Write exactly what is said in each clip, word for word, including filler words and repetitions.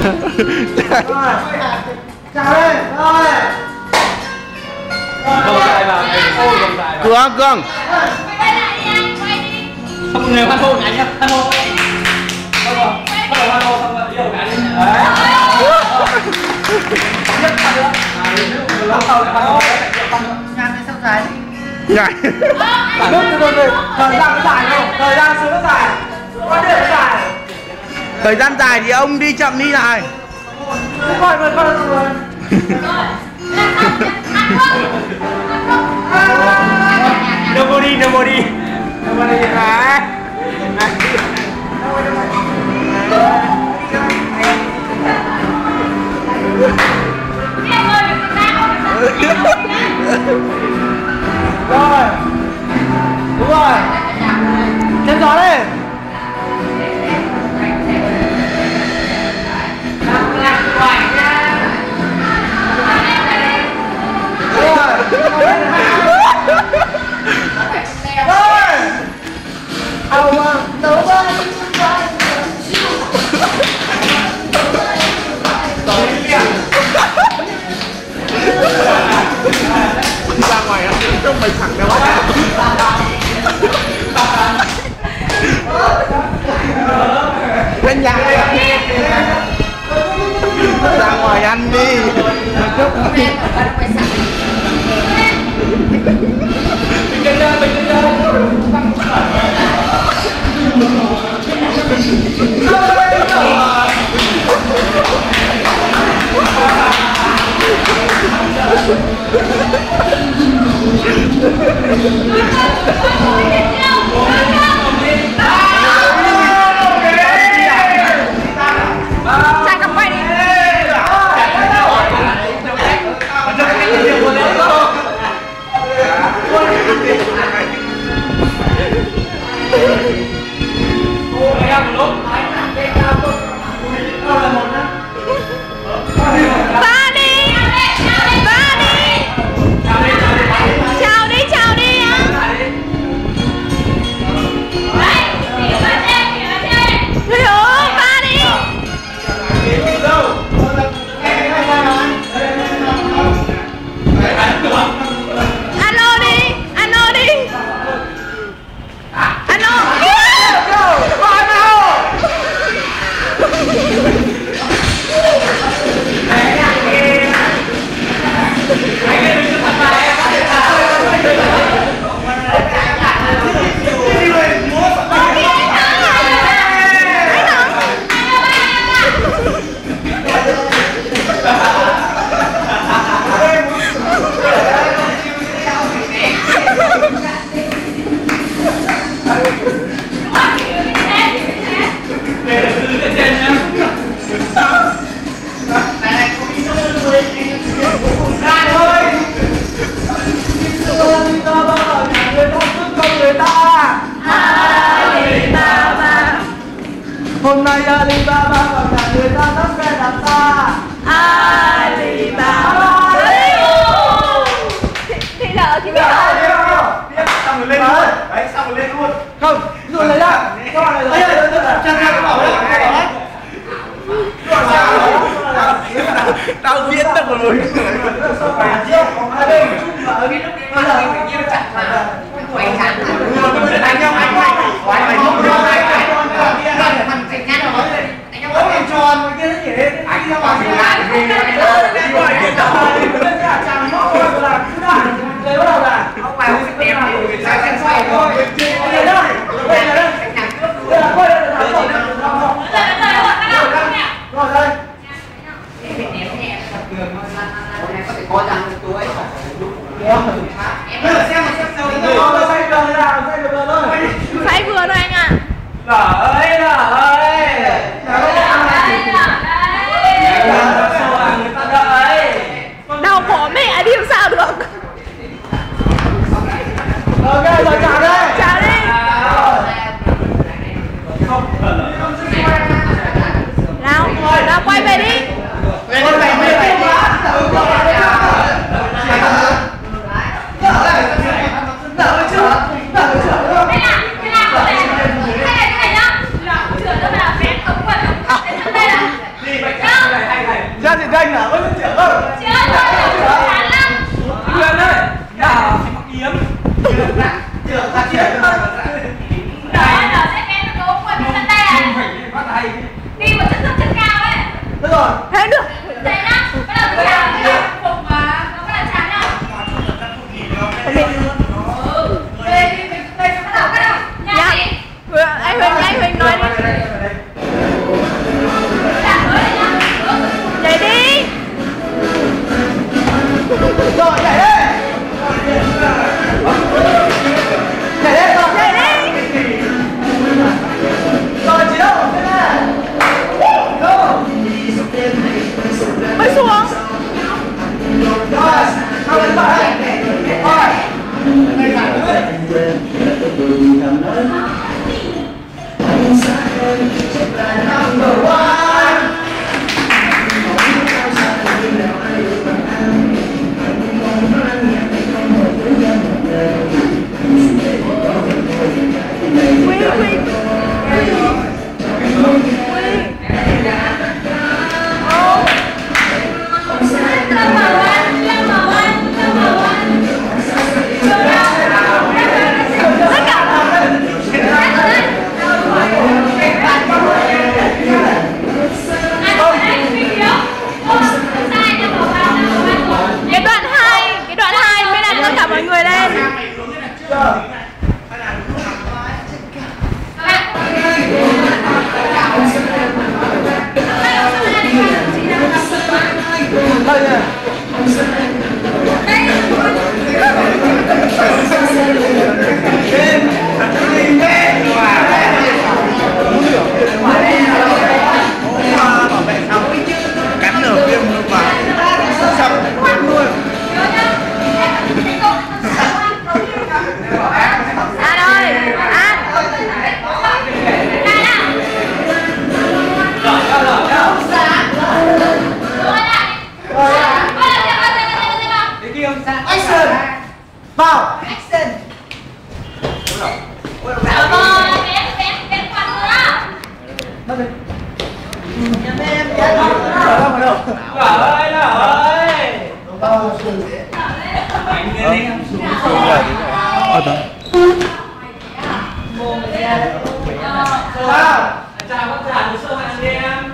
Chào đây. Rồi. Không dài vào. Ôi không dài vào. Cường, Cường. Quay lại đi anh, quay đi. Không người hoan hô anh nhá. Hoan hô. Không rồi. Bắt đầu hoan hô xong rồi yêu cả đi. Đấy. Nhất phát nữa. À, lúc lâu sau lại hoan hô. Nhàn hay sao dài đi. Nhảy. Lúc từ từ thời gian nó dài không? Thời gian xuống nó dài. Có điểm dài. Thời gian dài thì ông đi chậm đi lại. Coi rồi, coi rồi. Nobody, nobody. Nobody. Hả? Rồi. Đúng rồi. Chân gió đây. Ra ngoài nó trông mày thẳng đâu. Bên nhà ra ngoài ăn đi. Sang cầm quay đi. Va đi. Va đi. Chào đi, chào đi anh. Thôi ơi, va đi. Alo đi, alo đi. Alo. Hôm nay Alibaba vào nhà người ta dắt xe đạp ta. Alibaba. Thì lỡ thì lỡ. Xong rồi lên luôn. Đấy, xong rồi lên luôn. Không, rồi lấy ra. Cho này lấy ra. Chân ra cái bảo đấy. Tao diễn được rồi. Hai bên chung là ở cái lúc bây giờ phải nhiều chặt mà. Quay chặt. Đánh nhau anh anh. Quay mày lúc đó anh anh. Thằng cảnh nhát rồi. Anh nhau có tròn cái kia nó chỉ đến. Anh ra ngoài thì lại thì đi ngoài kia đâu. Lên nhà chàng nó rồi là cứ đạn. Lấy bắt đầu là ông mày không đẹp thì sẽ xem xoay thôi. Đây đây. Đây là đây. Cảnh cướp. Đây là quay đây là thằng rồi. Rồi đây. Có thể có rằng tôi ấy phải lúc em xem mà xem sau Nó xoay đường ra, xoay đường thôi. Ờ, bé bé bé quan nữa. Lỡ ơi, lỡ ơi. Anh nghe đi. Ờ đó. Sao? Anh chào bác trả hồ sơ hàng đi em.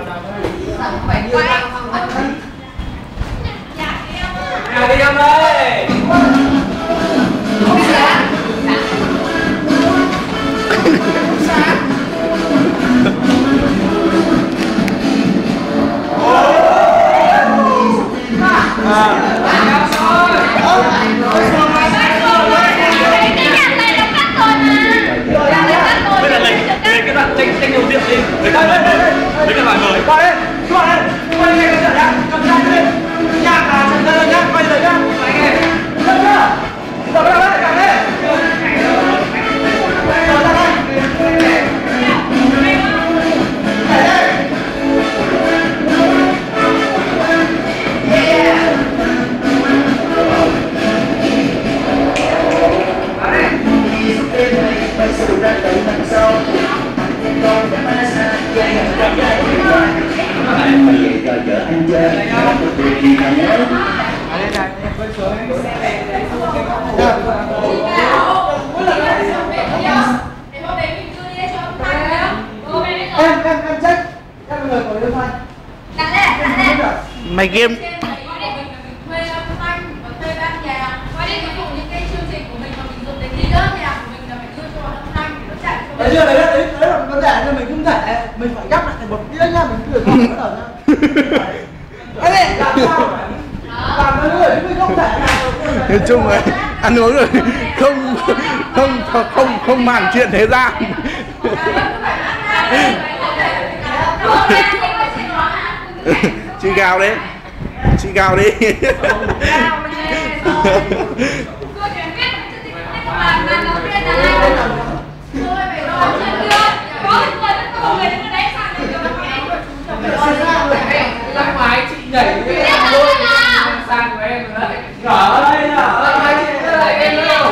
Nhà đi em ơi. Tranh tranh đầu tiên đi. Lấy cái bài mới. Lấy cái bài mới. Qua đây. Qua đây. Qua đây cái trận nhá. Cầm ra đi. Nhạc là trận lên nhá. Quay rồi nhá. Anh em. Được chưa? Rồi bắt đầu đấy, cầm đi. Rồi ra đây. Mày game Đấy chưa, đấy, đấy, đấy là vấn đề nên mình không thể, mình phải gấp lại thành một đĩa nhá, mình cứ được bắt đầu nhá. Cái này làm sao phải làm cái người chứ mình không thể làm. nói chung là ăn uống rồi không không không không màng chuyện thế gian. Chị gào đấy, chị gào đi. Ra ngoài chị nhảy cái sang của em rồi đấy. Nhỏ ơi, nhỏ ơi, chị cứ lại em đâu.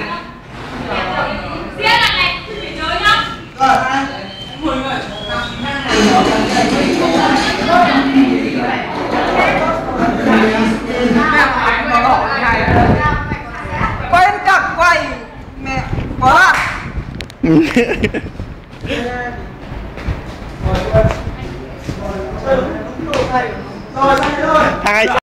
Riêng là này, chị nhớ nhá. Rồi, anh. Mười người. Quay anh cặp quay mẹ quá. Rồi, rồi, rồi. Hai